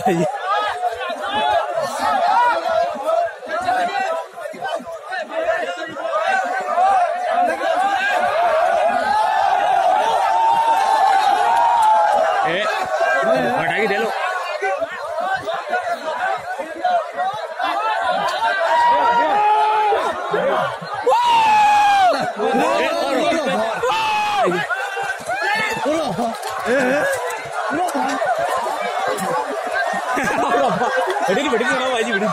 बताइए। हटा के दे लो। बड़ी बड़ी भाई जी बड़ी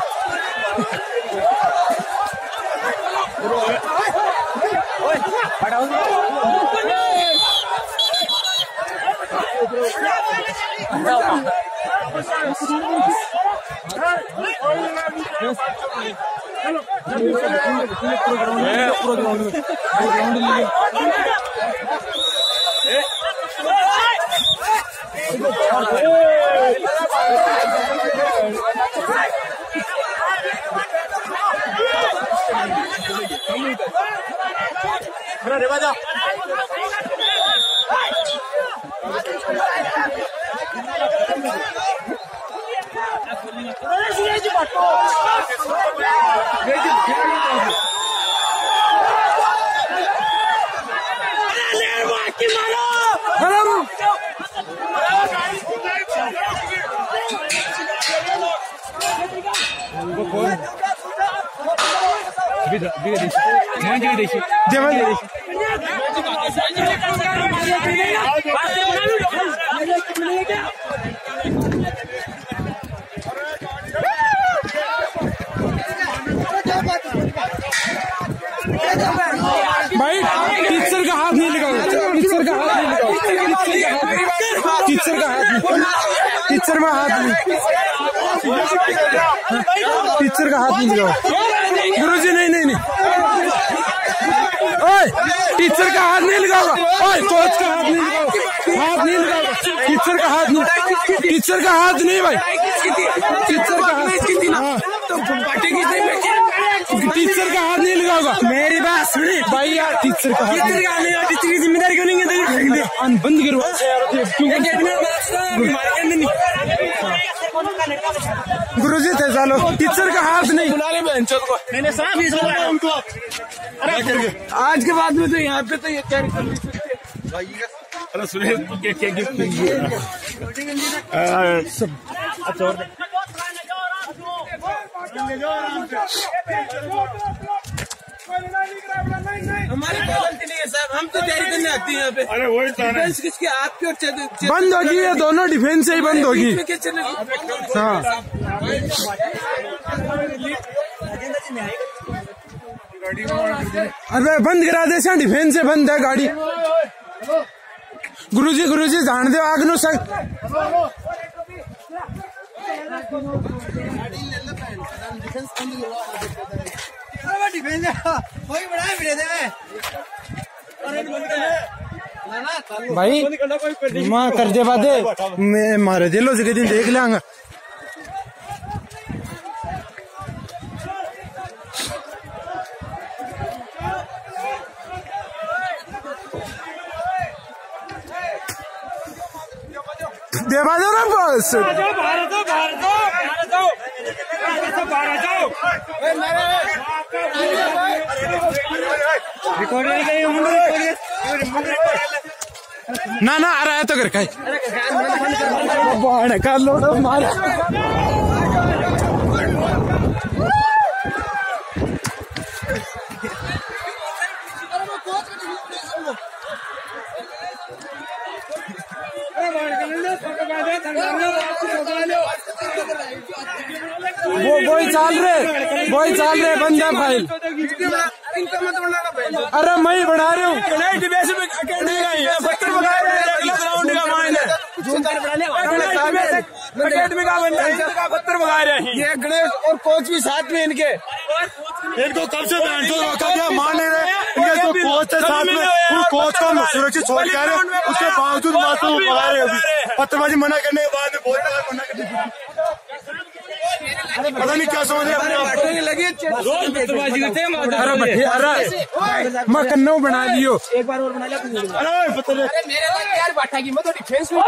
भाई टीचर का हाथ नहीं लगाओ, टीचर का हाथ नहीं लगाओ, टीचर का हाथ नहीं, टीचर में हाथ नहीं, टीचर का हाथ नहीं लगाओ गुरुजी। नहीं नहीं नहीं, ओए टीचर का हाथ नहीं लगाओगा, ओए कोच का हाथ नहीं लगाओ, हाथ नहीं लगाओगा, टीचर का हाथ नहीं, टीचर का हाथ नहीं भाई, टीचर का हाथ, टीचर का हाथ नहीं लगाओगा। मेरी बात सुनी भाई यार, टीचर का हाथ नहीं, टीचर की जिम्मेदारी क्यों नहीं है? बंद करो गुरुजी थे सालो, टीचर का हाथ नहीं बुला रहे बहनचोद को। मैंने साफ ही सुना उनको। आज के बाद में तो यहाँ पे तो ये क्या अरे सुने क्या गिफ्ट हमारी गलती नहीं है साहब, हम तो तैयारी करने आती है यहाँ पे। अरे वही डिफेंस किसकी? आपकी और बंद होगी, ये दोनों डिफेंस से ही बंद होगी। हाँ अरे बंद करा दे, डिफेंस से बंद है गाड़ी। गुरुजी गुरुजी जान दे आग नो सर। भाई माँ कर दे बात मैं मारे दिलो से दिन देख लेंगा। देवा दो ना बस ना ना आ रहा है तो कर का लोड मारा। वही चाल रहे बंद है फाइल। अरे मैं ही बढ़ा रहा हूँ, अकेडमी का बंदा का पत्थर मंगा रहे हैं। ये गणेश और कोच भी साथ में इनके, इनको कब से मान नहीं रहे, इनके जो कोच है साथ में, उन कोच को सुरक्षित छोड़ के आ रहे, उसके बावजूद मास्टर मंगा रहे हैं। अभी पत्थरबाजी मना करने के बाद में बहुत मना करने पता नहीं क्या समझ रहे लगी। अरे भट्टी अरे मैं कन्नौ बना लियो एक बार और बना लिया। अरे मेरे यार बाटा की मैं तो डिफेंस में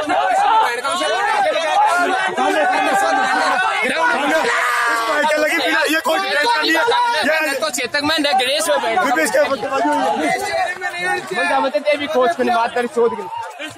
लगी ये कोई तो चेतक में गणेश में बैठ भी कोच को बात कर शोध के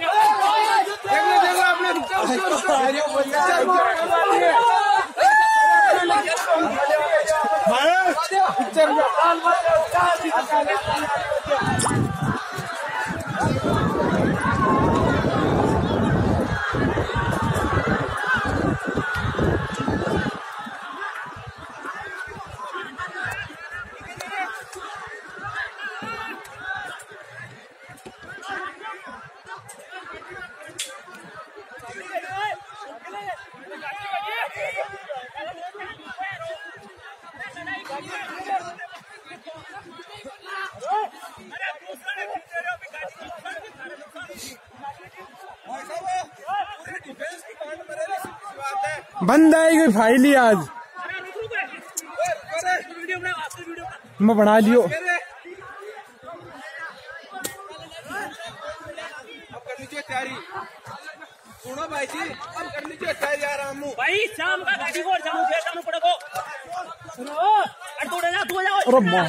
बंद आएगी फाइल ही आज मैं बना लियो। सुनो भाई जी अब कर लीजिए तैयारी आराम भाई शाम का गाड़ी को जाऊं जाना पड़ेगा। अरे मां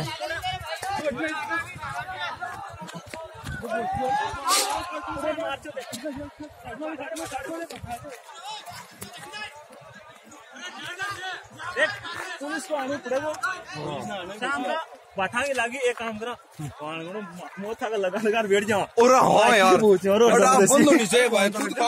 पुलिस को आने पड़ेगा शाम का बैठांगे लागी एक काम करो मोथा का लगा बैठ जाओ। और हाँ यार